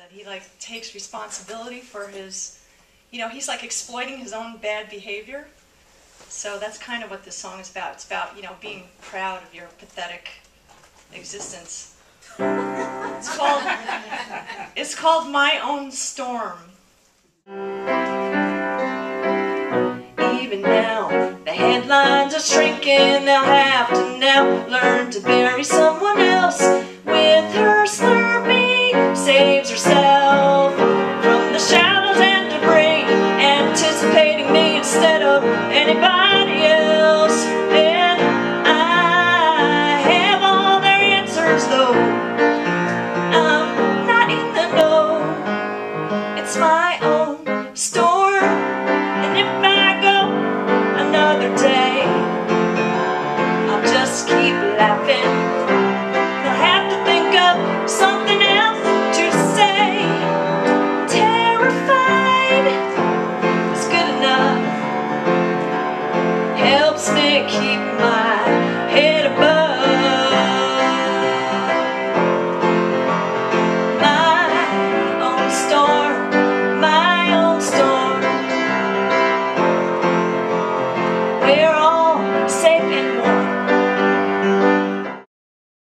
that he like takes responsibility for his, you know, he's like exploiting his own bad behavior. So that's kind of what this song is about. It's about, you know, being proud of your pathetic existence. It's called My Own Storm. Even now, the headlines are shrinking. They'll have to now learn to bury someone else with her Slurpee. Saves herself from the shadows and debris, anticipating me instead of anybody else. And I have all their answers, though I'm not in the know. It's my own storm, and if I go another day, I'll just keep laughing. I'll have to think of something else to say. Terrified is good enough, helps me keep my